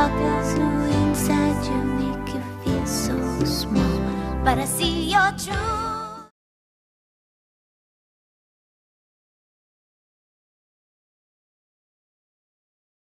others who inside you make you feel so small. But I see your truth.